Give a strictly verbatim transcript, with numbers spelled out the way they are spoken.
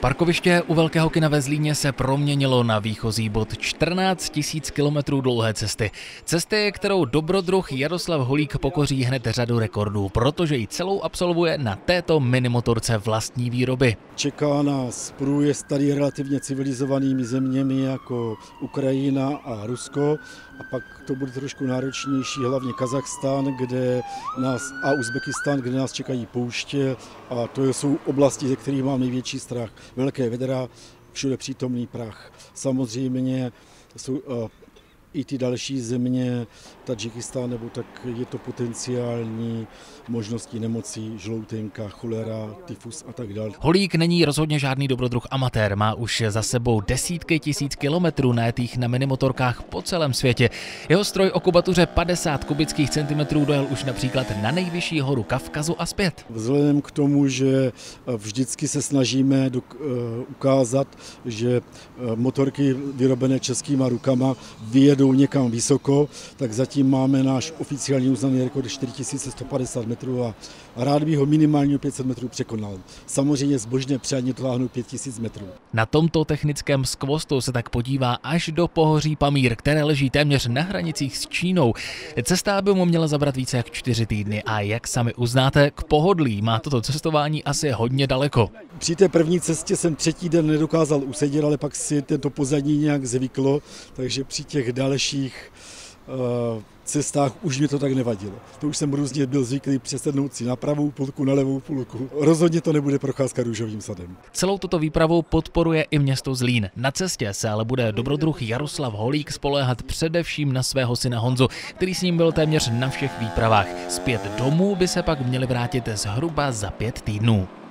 Parkoviště u Velkého kina ve Zlíně se proměnilo na výchozí bod čtrnáct tisíc kilometrů dlouhé cesty. Cesty, kterou dobrodruh Jaroslav Holík pokoří hned řadu rekordů, protože ji celou absolvuje na této minimotorce vlastní výroby. Čeká nás průjezd tady relativně civilizovanými zeměmi jako Ukrajina a Rusko, a pak to bude trošku náročnější, hlavně Kazachstán, kde nás, a Uzbekistán, kde nás čekají pouště, a to jsou oblasti, ze kterých mám největší strach. Velké vedra, všude přítomný prach. Samozřejmě jsou uh, i ty další země, Tadžikistán, nebo tak je to potenciální možností nemocí, žloutenka, cholera, tyfus a tak dále. Holík není rozhodně žádný dobrodruh amatér, má už za sebou desítky tisíc kilometrů najetých na minimotorkách po celém světě. Jeho stroj o kubatuře padesát kubických centimetrů dojel už například na nejvyšší horu Kavkazu a zpět. Vzhledem k tomu, že vždycky se snažíme ukázat, že motorky vyrobené českýma rukama vyjedou někam vysoko, tak zatím máme náš oficiální uznaný rekord čtyři tisíce sto padesát metrů a rád bych ho minimálně pět set metrů překonal. Samozřejmě zbožně přání to táhnout pět tisíc metrů. Na tomto technickém skvostu se tak podívá až do pohoří Pamír, které leží téměř na hranicích s Čínou. Cesta by mu měla zabrat více jak čtyři týdny a jak sami uznáte, k pohodlí má toto cestování asi hodně daleko. Při té první cestě jsem třetí den nedokázal usedět, ale pak si tento pozadí nějak zvyklo, takže při těch dalších uh, cestách už mi to tak nevadilo. To už jsem různě byl zvyklý přesednout si na pravou půlku, na levou půlku. Rozhodně to nebude procházka růžovým sadem. Celou tuto výpravu podporuje i město Zlín. Na cestě se ale bude dobrodruh Jaroslav Holík spoléhat především na svého syna Honzu, který s ním byl téměř na všech výpravách. Zpět domů by se pak měli vrátit zhruba za pět týdnů.